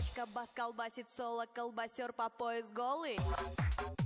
бочка, бас колбасит, соло, колбасер по пояс голый.